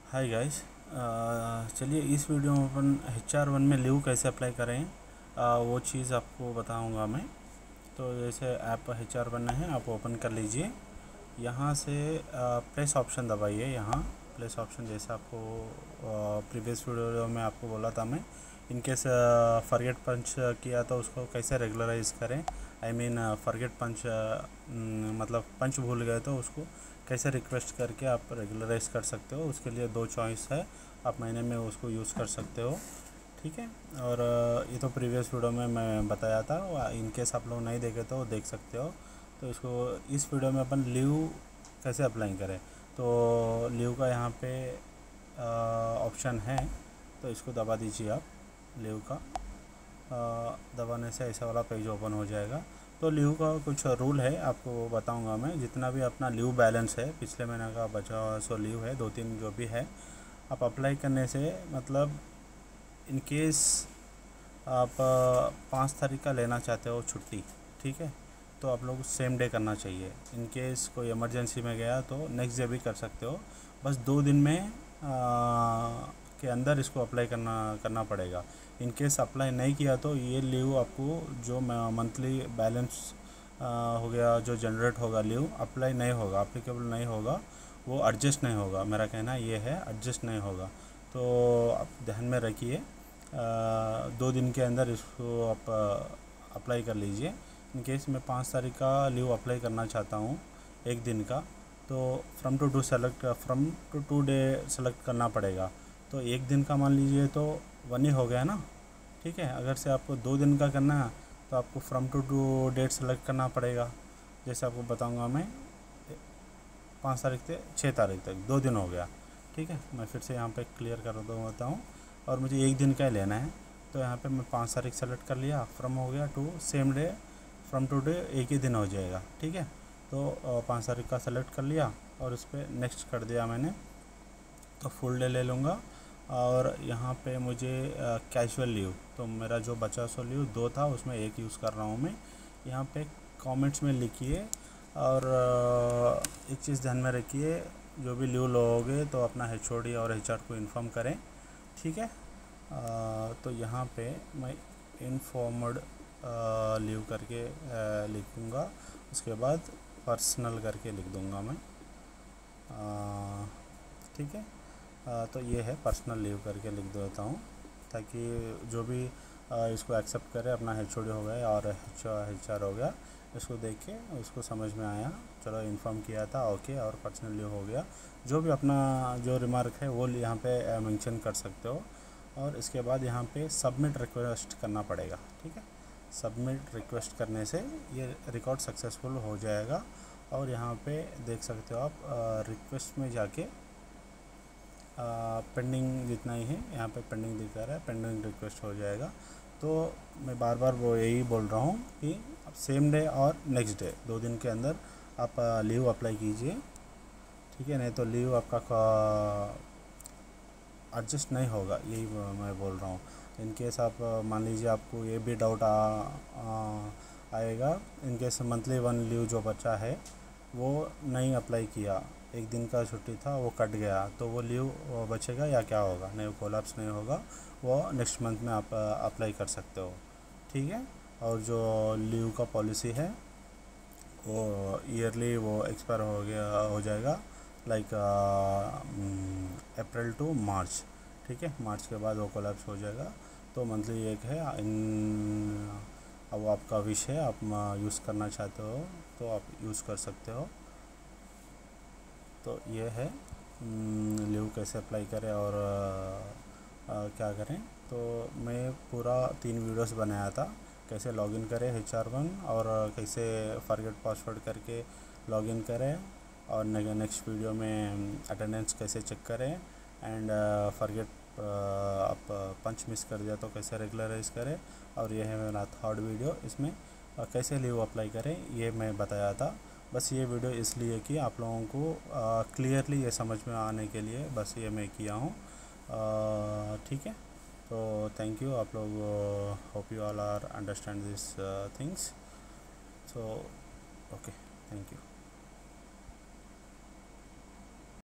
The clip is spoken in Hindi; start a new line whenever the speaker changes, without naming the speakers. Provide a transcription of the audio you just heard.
Hi guys. चलिए इस वीडियो में अपन HR1 में लीव कैसे अप्लाई करें वो चीज़ आपको बताऊंगा मैं। तो जैसे ऐप HR1 है, आप ओपन कर लीजिए। यहाँ से प्लेस ऑप्शन दबाइए। यहाँ प्लेस ऑप्शन जैसे आपको प्रीवियस वीडियो में आपको बोला था मैं, इनकेस फॉरगेट पंच किया तो उसको कैसे रेगुलराइज करें। आई मीन फॉरगेट पंच मतलब पंच भूल गए तो उसको कैसे रिक्वेस्ट करके आप रेगुलराइज कर सकते हो। उसके लिए दो चॉइस है, आप महीने में उसको यूज़ कर सकते हो। ठीक है। और ये तो प्रीवियस वीडियो में मैं बताया था, इनकेस आप लोग नहीं देखे तो देख सकते हो। तो इसको इस वीडियो में अपन लीव कैसे अप्लाई करें। तो लीव का यहाँ पे ऑप्शन है, तो इसको दबा दीजिए आप। लीव का दबाने से ऐसा वाला पेज ओपन हो जाएगा। तो लीव का कुछ रूल है, आपको बताऊंगा मैं। जितना भी अपना लीव बैलेंस है, पिछले महीने का बचा हुआ सो लीव है, 2-3 जो भी है, आप अप्लाई करने से मतलब इन केस आप 5 तारीख का लेना चाहते हो छुट्टी, ठीक है, तो आप लोग सेम डे करना चाहिए। इन केस कोई इमरजेंसी में गया तो नेक्स्ट डे भी कर सकते हो। बस 2 दिन में के अंदर इसको अप्लाई करना पड़ेगा। इन केस अप्लाई नहीं किया तो ये लीव आपको जो मंथली बैलेंस हो गया, जो जनरेट होगा लीव, अप्लाई नहीं होगा, अप्लीकेबल नहीं होगा, वो एडजस्ट नहीं होगा। मेरा कहना ये है, एडजस्ट नहीं होगा। तो आप ध्यान में रखिए, 2 दिन के अंदर इसको आप अप्लाई कर लीजिए। इन केस मैं 5 तारीख का लीव अप्लाई करना चाहता हूँ, एक दिन का, तो from to today select करना पड़ेगा। तो एक दिन का मान लीजिए तो 1 ही हो गया ना, ठीक है। अगर से आपको 2 दिन का करना है तो आपको फ्रॉम टू डेट सेलेक्ट करना पड़ेगा। जैसे आपको बताऊंगा मैं, 5 तारीख से 6 तारीख तक 2 दिन हो गया, ठीक है। मैं फिर से यहाँ पे क्लियर कर देता हूँ, और मुझे एक दिन का ही लेना है। तो यहाँ पे मैं 5 तारीख सेलेक्ट कर लिया, फ्रॉम हो गया to same day, from today एक ही दिन हो जाएगा, ठीक है। तो 5 तारीख का सेलेक्ट कर लिया और उस पर नेक्स्ट कर दिया मैंने, तो फुल डे ले लूँगा। और यहाँ पे मुझे कैजुअल लीव, तो मेरा जो बचा सो लीव 2 था, उसमें एक यूज़ कर रहा हूँ मैं। यहाँ पे कमेंट्स में लिखिए। और एक चीज़ ध्यान में रखिए, जो भी लीव लोगे तो अपना HOD और HR को इन्फॉर्म करें, ठीक है। तो यहाँ पे मैं इनफॉर्मड लीव करके लिखूँगा, उसके बाद पर्सनल करके लिख दूँगा मैं, ठीक है। तो ये है पर्सनल लीव करके लिख देता हूँ, ताकि जो भी इसको एक्सेप्ट करे, अपना HOD हो गया और HR हो गया, इसको देख के उसको समझ में आया, चलो इन्फॉर्म किया था, ओके, और पर्सनल लीव हो गया। जो भी अपना जो रिमार्क है वो यहाँ पे मेंशन कर सकते हो। और इसके बाद यहाँ पे सबमिट रिक्वेस्ट करना पड़ेगा, ठीक है। सबमिट रिक्वेस्ट करने से ये रिकॉर्ड सक्सेसफुल हो जाएगा। और यहाँ पे देख सकते हो आप, रिक्वेस्ट में जाके पेंडिंग जितना ही है, यहाँ पे पेंडिंग दिखा रहा है, पेंडिंग रिक्वेस्ट हो जाएगा। तो मैं बार बार वो यही बोल रहा हूँ कि आप सेम डे और नेक्स्ट डे 2 दिन के अंदर आप लीव अप्लाई कीजिए, ठीक है। नहीं तो लीव आपका एडजस्ट नहीं होगा, यही मैं बोल रहा हूँ। इन केस आप मान लीजिए आपको ये भी डाउट आएगा, इन केस मंथली 1 लीव जो बचा है वो नहीं अप्लाई किया, एक दिन का छुट्टी था वो कट गया, तो वो लीव बचेगा या क्या होगा? नहीं, वो कोलैप्स नहीं होगा, वो नेक्स्ट मंथ में आप अप्लाई कर सकते हो, ठीक है। और जो लीव का पॉलिसी है वो ईयरली वो एक्सपायर हो जाएगा, लाइक अप्रैल टू मार्च, ठीक है। मार्च के बाद वो कोलैप्स हो जाएगा। तो मंथली एक है अब आपका विश है, आप यूज़ करना चाहते हो तो आप यूज़ कर सकते हो। तो ये है लीव कैसे अप्लाई करें और क्या करें। तो मैं पूरा 3 वीडियोस बनाया था, कैसे लॉगिन करें HR1, और कैसे फॉरगेट पासवर्ड करके लॉगिन करें, और नेक्स्ट वीडियो में अटेंडेंस कैसे चेक करें, एंड फॉरगेट आप पंच मिस कर दिया तो कैसे रेगुलराइज करें। और ये है मेरा 3rd वीडियो, इसमें कैसे लीव अप्लाई करें ये मैं बताया था। बस ये वीडियो इसलिए कि आप लोगों को क्लियरली ये समझ में आने के लिए बस ये मैं किया हूँ, ठीक है। तो थैंक यू, आप लोग, hope you all are understand this things. So okay, thank you.